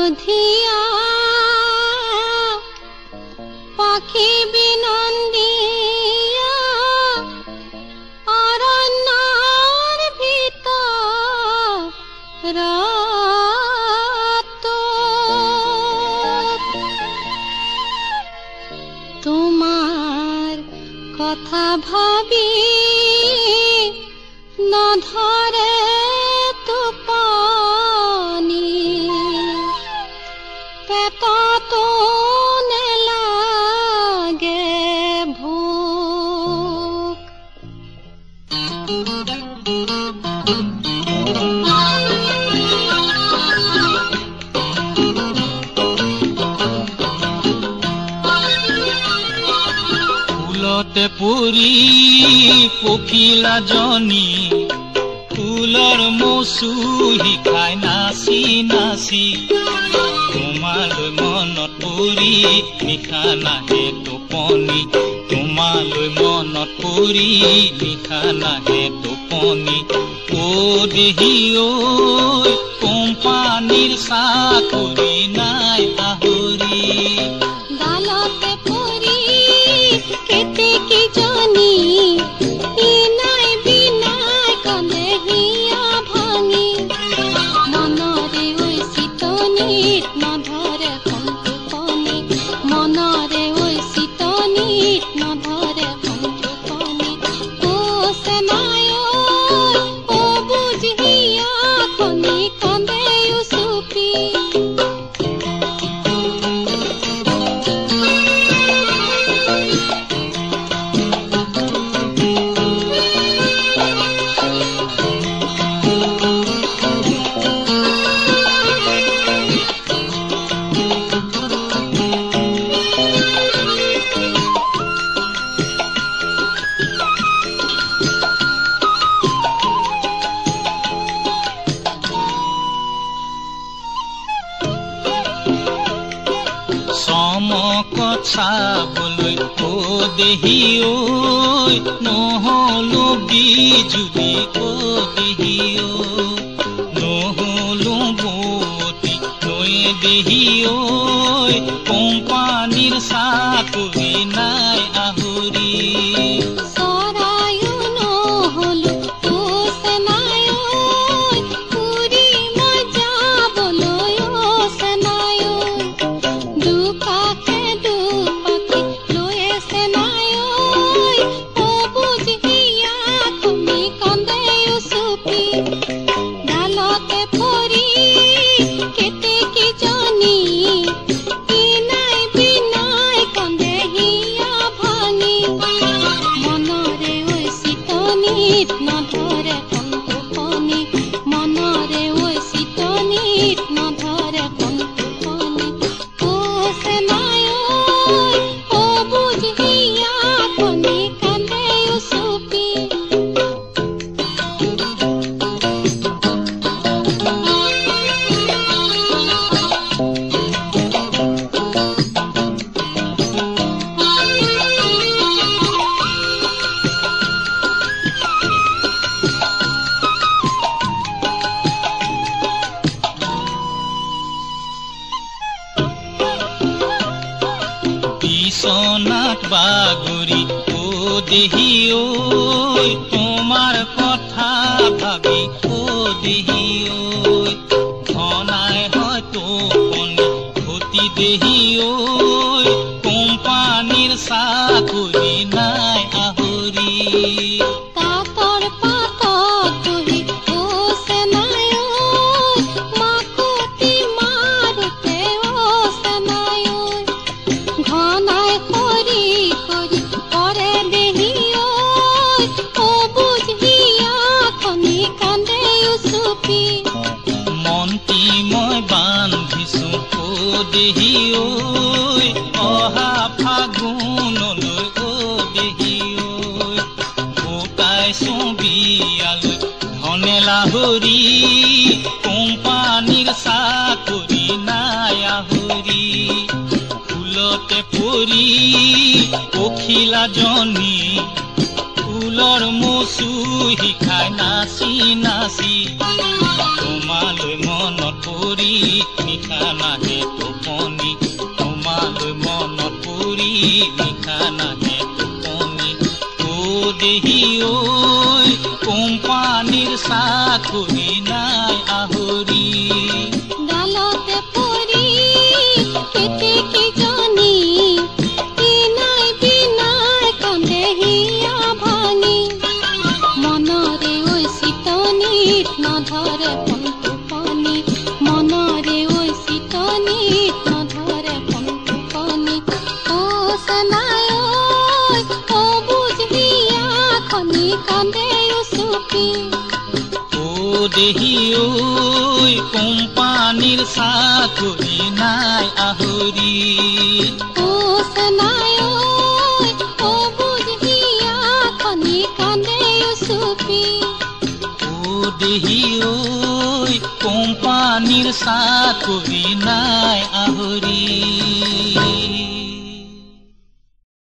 হালধীয়া পাখি বিনন্দীয়া অৰণ্যৰ ভিতৰত তোমাৰ কথা ভাবি নধৰে টোপনি পেটতো নেলাগে ভোক ফুলতে পৰি পখিলা জনী ফুলৰ মচু শিকাই নাচি নাচি তোমালৈ মনত পৰি নিশা নাহে টোপনি তোমালৈ মনত পৰি নিশা নাহে টোপনি ও দেহি ঐ কোম্পানীৰ চাকৰি নাই আহৰি ডালতে পৰি কেতেকী জনী ইনাই বিনাই কান্দে হিয়া ভাঙি মনৰে ঐ চিতনিত নধৰে সন্তুপনি মনৰে ঐ চিতনিত নধৰে সন্তুপনি ও চেনাই ঐ বুজ হিয়া খনি কান্দে উচুপি চমকত চাবলৈ ও দেহি ঐ নহলো বিজুলি ও দেহি ঐ নহলো বতী নৈ দেহি ঐ কোম্পানীৰ চাকৰি নাই আহৰি চৰায়ো নহলো ও চেনাই ঐ পুৰি মই যাবলৈ ও চেনাই ঐ দুপাশে দুপাখি লৈয়ে চেনাই ঐ বুজ হিয়া খনি কান্দে উচুপি ডালতে পৰি কেতেকী জনী ইনাই বিনাই কান্দে হিয়া ভাঙি মনৰে ঐ চিতনিত নধৰে সন্তুপনি মনৰে ঐ চিতনিত নধৰে সন্তুপনি ও চেনাই ঐ বুজ হিয়া খনি কান্দে উচুপি বিছনাত বাগৰি ও দেহি ঐ তোমাৰ কথা ভাবি ও দেহি ঐ ঘনাই হয় টোপনি ঘটি দেহি ঐ কোম্পানীৰ চাকৰি নাই আহৰি কাতৰ পাতত বহি ও চেনাই ঐ মাকতি মাৰোতে ও চেনাই ঐ ঘনাই কৰি কৰি কৰে দেহি ঐ বুজ হিয়া খনি কান্দে উচুপি মন্তি মই বান্ধিছো ও দেহি ঐ অহা ফাগুনলৈ ও দেহি ঐ গোটাইছো বিয়ালৈ ধনে লাহৰি কোম্পানীৰ চাকৰি নাই আহৰি ফুলতে পৰি পখিলা জনী ফুলৰ মচু শিখাই নাচি নাচি তোমালৈ মনত পৰি নিশা নাহে টোপনি তোমালৈ মনত পৰি নিশা নাহে টোপনি ও দেহি ঐ কোম্পানীৰ চাকৰি নাই আহৰি ডালতে পৰি কেতেকী জনী কিনাই বিনাই কন্দেহিয়া ভাঙি মনৰে ঐ চিতনিত নধৰে টোপনি মনৰে ঐ চিতনিত নধৰে টোপনি ও চেনাই ঐ বুজিয়া খনি কান্দে উচুপি ও দেহি ঐ কোম্পানীৰ চাকৰি নাই আহৰি ও চেনাই ঐ বুজিয়া খনি কান্দে উচুপি ও দেহি ঐ কোম্পানীৰ চাকৰি নাই আহৰি